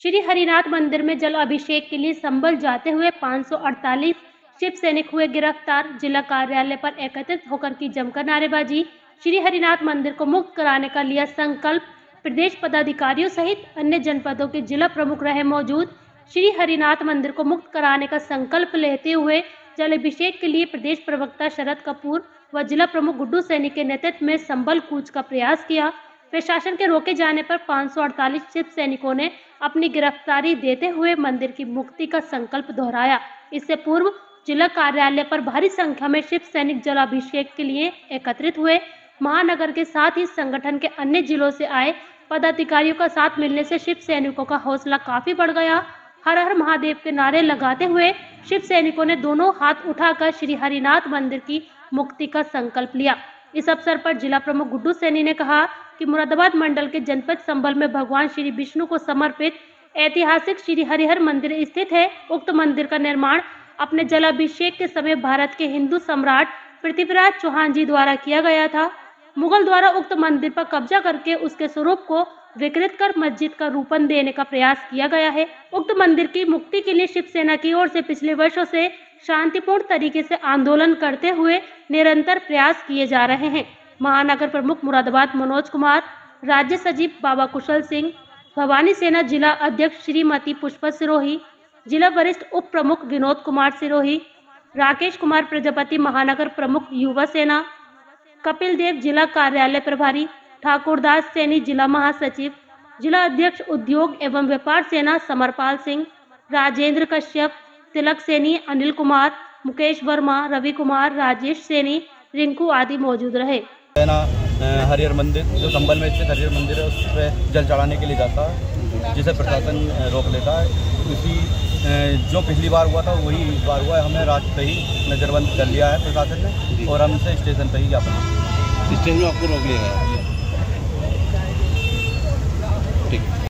श्री हरिनाथ मंदिर में जल अभिषेक के लिए संभल जाते हुए 548 शिव सैनिक हुए गिरफ्तार। जिला कार्यालय पर एकत्रित होकर की जमकर नारेबाजी। श्री हरिनाथ मंदिर को मुक्त कराने का लिया संकल्प। प्रदेश पदाधिकारियों सहित अन्य जनपदों के जिला प्रमुख रहे मौजूद। श्री हरिनाथ मंदिर को मुक्त कराने का संकल्प लेते हुए जल अभिषेक के लिए प्रदेश प्रवक्ता शरद कपूर व जिला प्रमुख गुड्डू सैनी के नेतृत्व में संभल कूच का प्रयास किया। प्रशासन के रोके जाने पर 548 शिव सैनिकों ने अपनी गिरफ्तारी देते हुए मंदिर की मुक्ति का संकल्प दोहराया। इससे पूर्व जिला कार्यालय पर भारी संख्या में शिव सैनिक जलाभिषेक के लिए एकत्रित हुए। महानगर के साथ ही संगठन के अन्य जिलों से आए पदाधिकारियों का साथ मिलने से शिव सैनिकों का हौसला काफी बढ़ गया। हर हर महादेव के नारे लगाते हुए शिव सैनिकों ने दोनों हाथ उठाकर श्री हरिनाथ मंदिर की मुक्ति का संकल्प लिया। इस अवसर पर जिला प्रमुख गुड्डू सैनी ने कहा कि मुरादाबाद मंडल के जनपद संभल में भगवान श्री विष्णु को समर्पित ऐतिहासिक श्री हरिहर मंदिर स्थित है। उक्त मंदिर का निर्माण अपने जलाभिषेक के समय भारत के हिंदू सम्राट पृथ्वीराज चौहान जी द्वारा किया गया था। मुगल द्वारा उक्त मंदिर पर कब्जा करके उसके स्वरूप को विकृत कर मस्जिद का रूपन देने का प्रयास किया गया है। उक्त मंदिर की मुक्ति के लिए शिवसेना की ओर से पिछले वर्षों से शांतिपूर्ण तरीके से आंदोलन करते हुए निरंतर प्रयास किए जा रहे हैं। महानगर प्रमुख मुरादाबाद मनोज कुमार, राज्य सचिव बाबा कुशल सिंह, भवानी सेना जिला अध्यक्ष श्रीमती पुष्पा सिरोही, जिला वरिष्ठ उप प्रमुख विनोद कुमार सिरोही, राकेश कुमार प्रजापति महानगर प्रमुख युवा सेना, कपिल देव जिला कार्यालय प्रभारी, ठाकुरदास सैनी जिला महासचिव, जिला अध्यक्ष उद्योग एवं व्यापार सेना समरपाल सिंह, राजेंद्र कश्यप, तिलक सैनी, अनिल कुमार, मुकेश वर्मा, रवि कुमार, राजेश सैनी, रिंकू आदि मौजूद रहे। हरिहर मंदिर जो संभल में स्थित हरिहर मंदिर है उस पर जल चढ़ाने के लिए जाता है, जिसे प्रशासन रोक लेता है। उसी जो पिछली बार हुआ था वही इस बार हुआ है। हमें रात पे ही नज़रबंद कर लिया है प्रशासन ने और हमसे स्टेशन पे ही ज्ञापन स्टेशन में आपको रोक लिया है। ठीक।